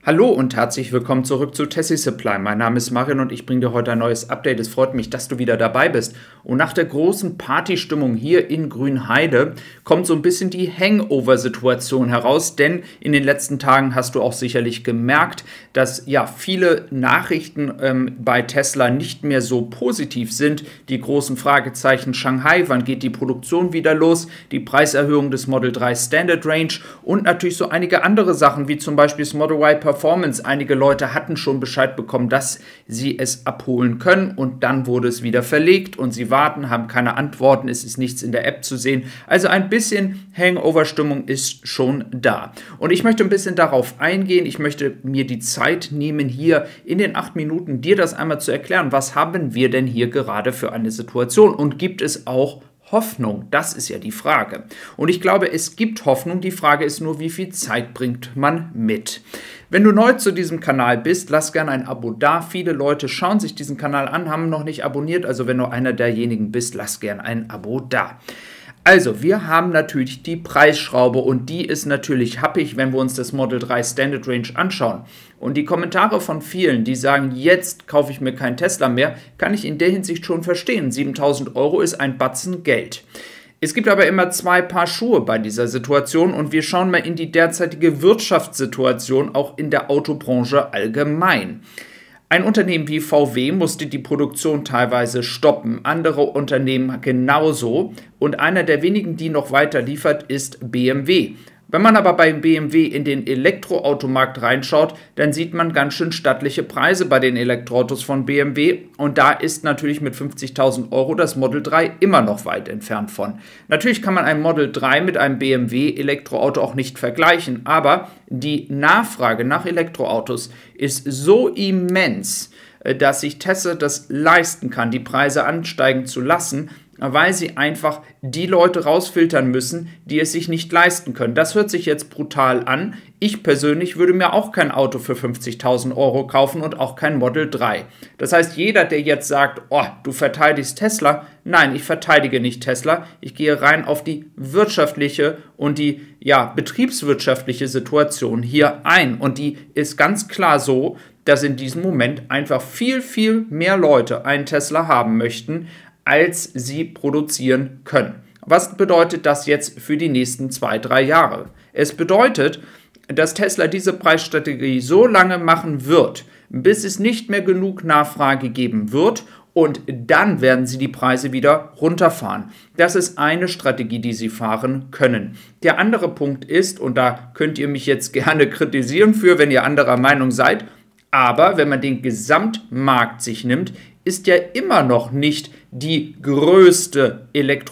Hallo und herzlich willkommen zurück zu Tessie Supply. Mein Name ist Marian und ich bringe dir heute ein neues Update. Es freut mich, dass du wieder dabei bist. Und nach der großen Partystimmung hier in Grünheide kommt so ein bisschen die Hangover-Situation heraus, denn in den letzten Tagen hast du auch sicherlich gemerkt, dass ja viele Nachrichten bei Tesla nicht mehr so positiv sind. Die großen Fragezeichen Shanghai, wann geht die Produktion wieder los, die Preiserhöhung des Model 3 Standard Range und natürlich so einige andere Sachen, wie zum Beispiel das Model Y Performance. Einige Leute hatten schon Bescheid bekommen, dass sie es abholen können und dann wurde es wieder verlegt und sie warten, haben keine Antworten, es ist nichts in der App zu sehen. Also ein bisschen Hangover-Stimmung ist schon da. Und ich möchte ein bisschen darauf eingehen, ich möchte mir die Zeit nehmen, hier in den 8 Minuten dir das einmal zu erklären, was haben wir denn hier gerade für eine Situation und gibt es auch Hoffnung? Das ist ja die Frage. Und ich glaube, es gibt Hoffnung. Die Frage ist nur, wie viel Zeit bringt man mit? Wenn du neu zu diesem Kanal bist, lass gerne ein Abo da. Viele Leute schauen sich diesen Kanal an, haben noch nicht abonniert. Also wenn du einer derjenigen bist, lass gerne ein Abo da. Also, wir haben natürlich die Preisschraube und die ist natürlich happig, wenn wir uns das Model 3 Standard Range anschauen. Und die Kommentare von vielen, die sagen, jetzt kaufe ich mir keinen Tesla mehr, kann ich in der Hinsicht schon verstehen. 7.000 € ist ein Batzen Geld. Es gibt aber immer zwei Paar Schuhe bei dieser Situation und wir schauen mal in die derzeitige Wirtschaftssituation auch in der Autobranche allgemein. Ein Unternehmen wie VW musste die Produktion teilweise stoppen, andere Unternehmen genauso und einer der wenigen, die noch weiter liefert, ist BMW. Wenn man aber bei BMW in den Elektroautomarkt reinschaut, dann sieht man ganz schön stattliche Preise bei den Elektroautos von BMW und da ist natürlich mit 50.000 € das Model 3 immer noch weit entfernt von. Natürlich kann man ein Model 3 mit einem BMW Elektroauto auch nicht vergleichen, aber die Nachfrage nach Elektroautos ist so immens, dass sich Tesla das leisten kann, die Preise ansteigen zu lassen, weil sie einfach die Leute rausfiltern müssen, die es sich nicht leisten können. Das hört sich jetzt brutal an. Ich persönlich würde mir auch kein Auto für 50.000 € kaufen und auch kein Model 3. Das heißt, jeder, der jetzt sagt, oh, du verteidigst Tesla, nein, ich verteidige nicht Tesla. Ich gehe rein auf die wirtschaftliche und die betriebswirtschaftliche Situation hier ein. Und die ist ganz klar so, dass in diesem Moment einfach viel, viel mehr Leute einen Tesla haben möchten, als sie produzieren können. Was bedeutet das jetzt für die nächsten 2-3 Jahre? Es bedeutet, dass Tesla diese Preisstrategie so lange machen wird, bis es nicht mehr genug Nachfrage geben wird und dann werden sie die Preise wieder runterfahren. Das ist eine Strategie, die sie fahren können. Der andere Punkt ist, und da könnt ihr mich jetzt gerne kritisieren für, wenn ihr anderer Meinung seid, aber wenn man den Gesamtmarkt sich nimmt, ist ja immer noch nicht die größte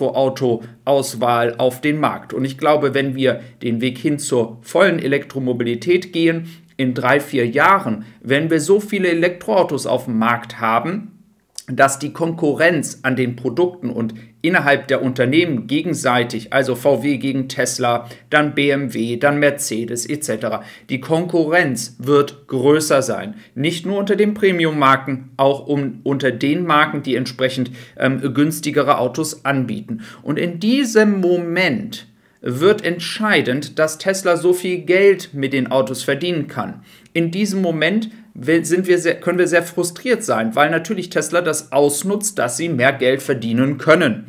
Elektroauto-Auswahl auf dem Markt. Und ich glaube, wenn wir den Weg hin zur vollen Elektromobilität gehen, in 3-4 Jahren, wenn wir so viele Elektroautos auf dem Markt haben, dass die Konkurrenz an den Produkten und innerhalb der Unternehmen gegenseitig, also VW gegen Tesla, dann BMW, dann Mercedes etc., die Konkurrenz wird größer sein. Nicht nur unter den Premium-Marken, auch unter den Marken, die entsprechend günstigere Autos anbieten. Und in diesem Moment wird entscheidend, dass Tesla so viel Geld mit den Autos verdienen kann. In diesem Moment können wir sehr frustriert sein, weil natürlich Tesla das ausnutzt, dass sie mehr Geld verdienen können.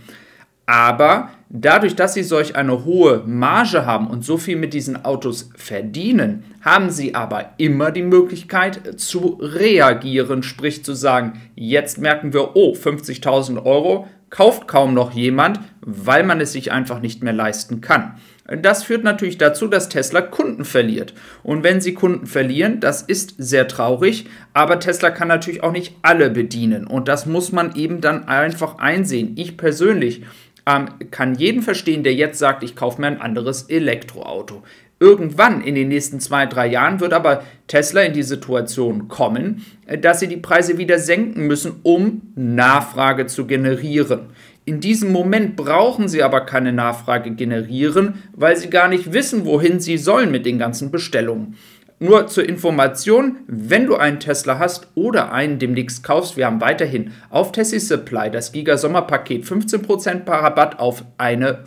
Aber dadurch, dass sie solch eine hohe Marge haben und so viel mit diesen Autos verdienen, haben sie aber immer die Möglichkeit zu reagieren, sprich zu sagen, jetzt merken wir, oh, 50.000 € kauft kaum noch jemand, weil man es sich einfach nicht mehr leisten kann. Das führt natürlich dazu, dass Tesla Kunden verliert. Und wenn sie Kunden verlieren, das ist sehr traurig, aber Tesla kann natürlich auch nicht alle bedienen. Und das muss man eben dann einfach einsehen. Ich persönlich kann jeden verstehen, der jetzt sagt, ich kaufe mir ein anderes Elektroauto. Irgendwann in den nächsten 2-3 Jahren wird aber Tesla in die Situation kommen, dass sie die Preise wieder senken müssen, um Nachfrage zu generieren. In diesem Moment brauchen sie aber keine Nachfrage generieren, weil sie gar nicht wissen, wohin sie sollen mit den ganzen Bestellungen. Nur zur Information, wenn du einen Tesla hast oder einen demnächst kaufst, wir haben weiterhin auf Tessie Supply das Giga-Sommerpaket 15% Rabatt auf eine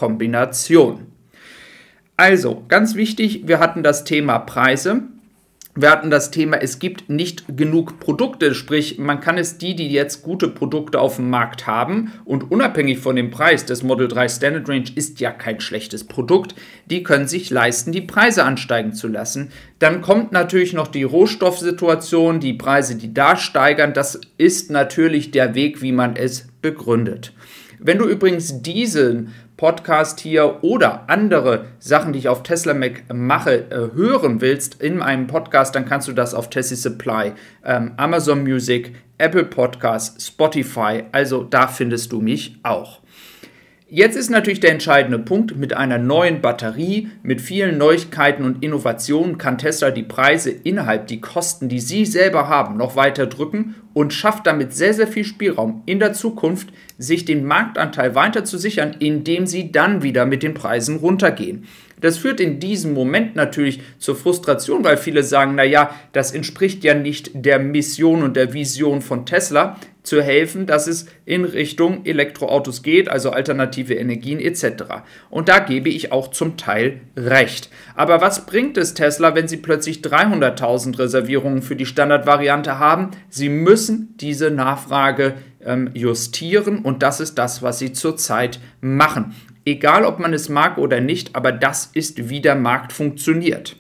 5er-Kombination. Also, ganz wichtig, wir hatten das Thema Preise. Wir hatten das Thema, es gibt nicht genug Produkte, sprich, man kann es die jetzt gute Produkte auf dem Markt haben und unabhängig von dem Preis, das Model 3 Standard Range ist ja kein schlechtes Produkt, die können sich leisten, die Preise ansteigen zu lassen. Dann kommt natürlich noch die Rohstoffsituation, die Preise, die da steigern, das ist natürlich der Weg, wie man es begründet. Wenn du übrigens diesen Podcast hier oder andere Sachen, die ich auf Tesla Mac mache, hören willst in einem Podcast, dann kannst du das auf Tessie Supply, Amazon Music, Apple Podcasts, Spotify, also da findest du mich auch. Jetzt ist natürlich der entscheidende Punkt, mit einer neuen Batterie, mit vielen Neuigkeiten und Innovationen kann Tesla die Preise innerhalb die Kosten, die sie selber haben, noch weiter drücken und schafft damit sehr, sehr viel Spielraum in der Zukunft, sich den Marktanteil weiter zu sichern, indem sie dann wieder mit den Preisen runtergehen. Das führt in diesem Moment natürlich zur Frustration, weil viele sagen, naja, das entspricht ja nicht der Mission und der Vision von Tesla, zu helfen, dass es in Richtung Elektroautos geht, also alternative Energien etc. Und da gebe ich auch zum Teil recht. Aber was bringt es Tesla, wenn sie plötzlich 300.000 Reservierungen für die Standardvariante haben? Sie müssen diese Nachfrage justieren und das ist das, was sie zurzeit machen. Egal, ob man es mag oder nicht, aber das ist, wie der Markt funktioniert.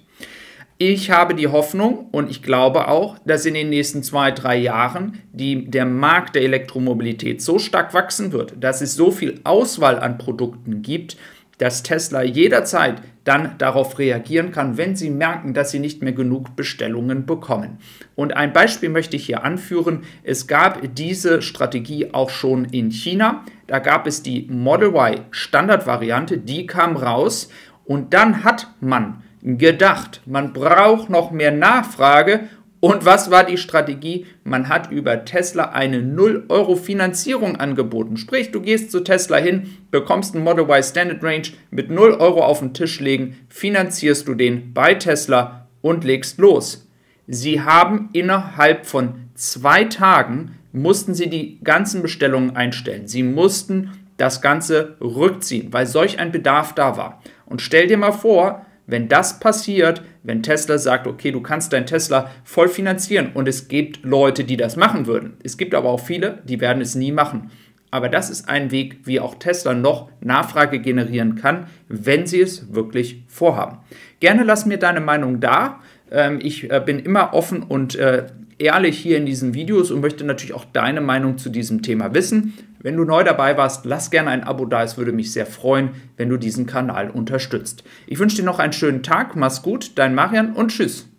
Ich habe die Hoffnung und ich glaube auch, dass in den nächsten 2-3 Jahren der Markt der Elektromobilität so stark wachsen wird, dass es so viel Auswahl an Produkten gibt, dass Tesla jederzeit dann darauf reagieren kann, wenn sie merken, dass sie nicht mehr genug Bestellungen bekommen. Und ein Beispiel möchte ich hier anführen. Es gab diese Strategie auch schon in China. Da gab es die Model Y Standardvariante, die kam raus und dann hat man gedacht, man braucht noch mehr Nachfrage. Und was war die Strategie? Man hat über Tesla eine 0 € Finanzierung angeboten. Sprich, du gehst zu Tesla hin, bekommst einen Model Y Standard Range mit 0 € auf den Tisch legen, finanzierst du den bei Tesla und legst los. Sie haben innerhalb von 2 Tagen, mussten sie die ganzen Bestellungen einstellen. Sie mussten das Ganze rückziehen, weil solch ein Bedarf da war. Und stell dir mal vor, wenn das passiert, wenn Tesla sagt, okay, du kannst dein Tesla voll finanzieren und es gibt Leute, die das machen würden. Es gibt aber auch viele, die werden es nie machen. Aber das ist ein Weg, wie auch Tesla noch Nachfrage generieren kann, wenn sie es wirklich vorhaben. Gerne lass mir deine Meinung da. Ich bin immer offen und ehrlich hier in diesen Videos und möchte natürlich auch deine Meinung zu diesem Thema wissen. Wenn du neu dabei warst, lass gerne ein Abo da. Es würde mich sehr freuen, wenn du diesen Kanal unterstützt. Ich wünsche dir noch einen schönen Tag. Mach's gut, dein Marian und tschüss.